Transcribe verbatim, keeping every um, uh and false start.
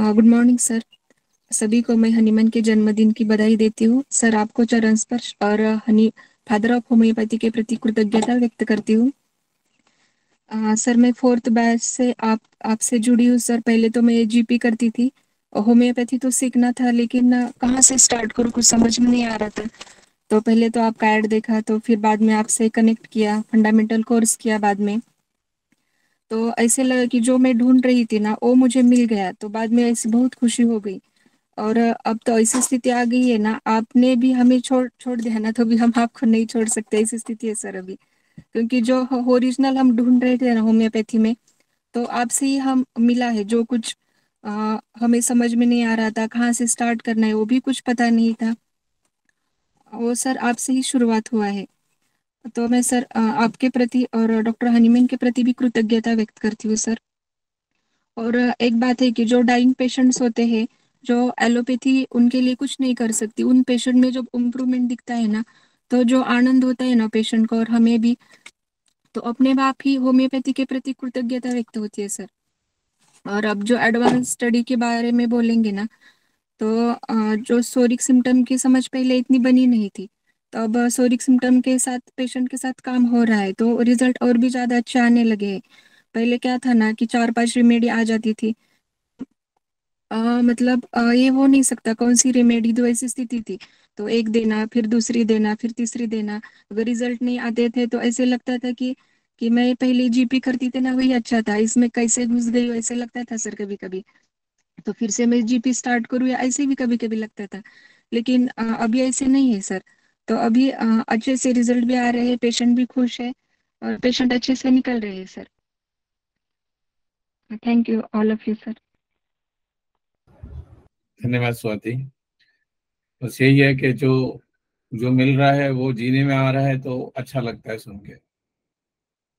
Good morning sir. सभी को मैं हनीमन के जन्मदिन की बधाई देती हूँ सर। आपको चरण स्पर्श और हनी फादर ऑफ होम्योपैथी के प्रति कृतज्ञता व्यक्त करती हूँ। अ, सर मैं फोर्थ बैच से आप आपसे जुड़ी हूँ सर। पहले तो मैं जीपी करती थी, होम्योपैथी तो सीखना था, लेकिन अ, कहाँ से स्टार्ट करूँ कुछ समझ में नहीं आ रहा था। तो पहले तो आपका ऐड देखा, तो फिर बाद में आपसे कनेक्ट किया, फंडामेंटल कोर्स किया बाद में। तो ऐसे लगा कि जो मैं ढूंढ रही थी ना वो मुझे मिल गया, तो बाद में ऐसी बहुत खुशी हो गई। और अब तो ऐसी स्थिति आ गई है ना, आपने भी हमें छोड़ छोड़ दिया ना, तो भी हम आपको नहीं छोड़ सकते, ऐसी स्थिति है सर अभी। क्योंकि जो ओरिजिनल हम ढूंढ रहे थे ना होम्योपैथी में, तो आपसे ही हम मिला है। जो कुछ आ, हमें समझ में नहीं आ रहा था, कहाँ से स्टार्ट करना है वो भी कुछ पता नहीं था, वो सर आपसे ही शुरुआत हुआ है। तो मैं सर आ, आपके प्रति और डॉक्टर हनीमैन के प्रति भी कृतज्ञता व्यक्त करती हूँ सर। और एक बात है कि जो डाइंग पेशेंट्स होते हैं, जो एलोपैथी उनके लिए कुछ नहीं कर सकती, उन पेशेंट में जब इम्प्रूवमेंट दिखता है ना, तो जो आनंद होता है ना पेशेंट को और हमें भी, तो अपने आप ही होम्योपैथी के प्रति कृतज्ञता व्यक्त होती है सर। और अब जो एडवांस स्टडी के बारे में बोलेंगे ना, तो अ, जो सोरिक सिम्टम की समझ पहले इतनी बनी नहीं थी, तो अब सोरिक सिम्टम के साथ पेशेंट के साथ काम हो रहा है, तो रिजल्ट और भी ज्यादा अच्छे आने लगे हैं। पहले क्या था ना कि चार पांच रेमेडी आ जाती थी, अ, मतलब अ, ये हो नहीं सकता कौन सी रेमेडी दो, ऐसी स्थिति थी। तो एक देना, फिर दूसरी देना, फिर तीसरी देना, अगर रिजल्ट नहीं आते थे तो ऐसे लगता था कि कि मैं पहले जीपी करती थी ना वही अच्छा था, इसमें कैसे घुस गई हो, ऐसे लगता था सर कभी कभी। तो फिर से मैं जीपी स्टार्ट करूँ या ऐसे भी कभी कभी लगता था। लेकिन अ, अभी ऐसे नहीं है सर। तो अभी अ, अच्छे से रिजल्ट भी आ रहे हैं, पेशेंट भी खुश है और पेशेंट अच्छे से निकल रहे हैं sir. Thank you all of you sir. धन्यवाद स्वाति। बस यही है कि जो जो मिल रहा है वो जीने में आ रहा है तो अच्छा लगता है सुन के।